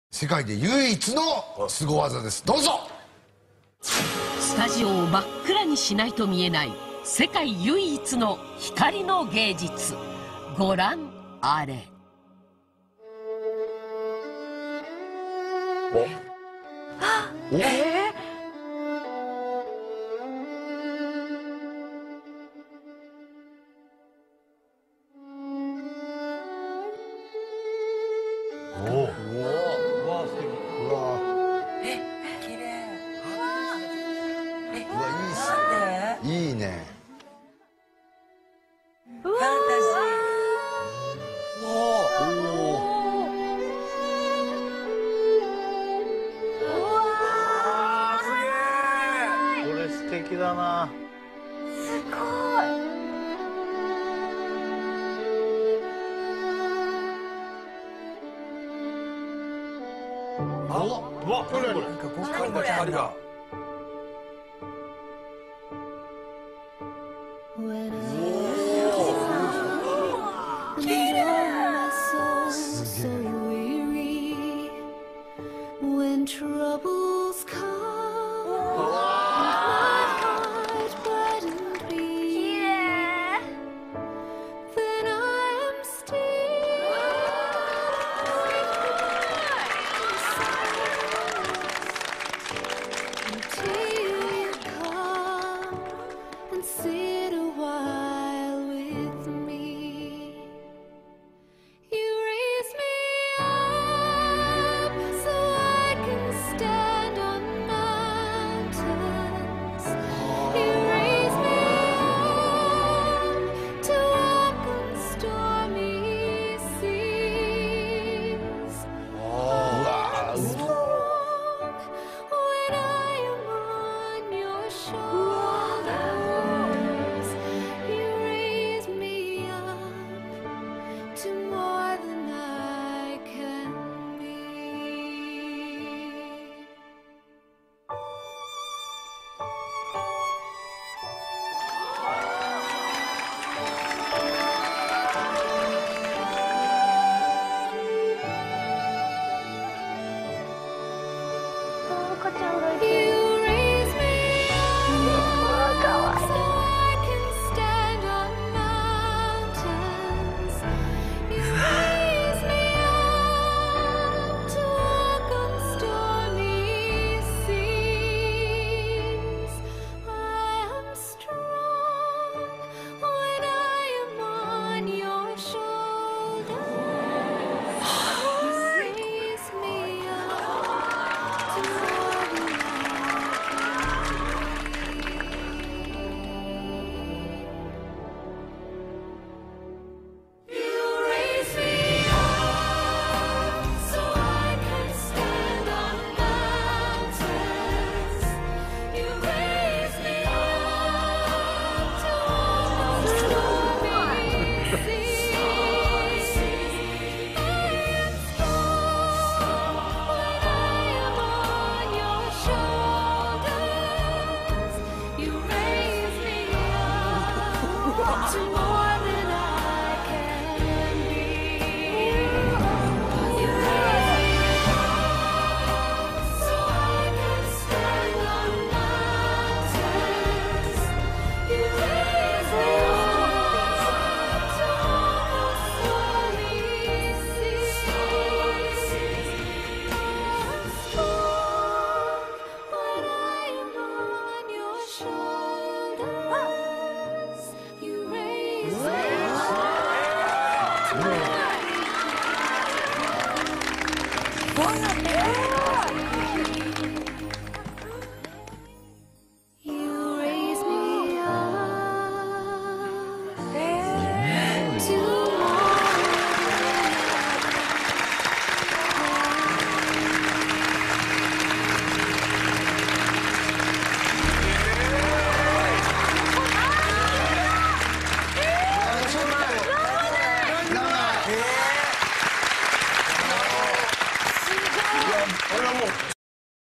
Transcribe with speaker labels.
Speaker 1: 世界で唯一のスゴ技です。どうぞ。
Speaker 2: スタジオを真っ暗にしないと見えない世界唯一の光の芸術。ご覧あれ。
Speaker 1: いいね。
Speaker 3: ファンタ
Speaker 4: これ素敵だな。
Speaker 3: すごい。
Speaker 4: うわ、これなんか極寒の光が。
Speaker 5: When troubles come, my heart brightened be. Then I am still until you come and sit a while with me. You raise me up so I can stand on mountains. You raise me up to walk on stormy seas. Strong when I am on your shoulders. You raise me up to more than I can be. 赤ちゃんがいる。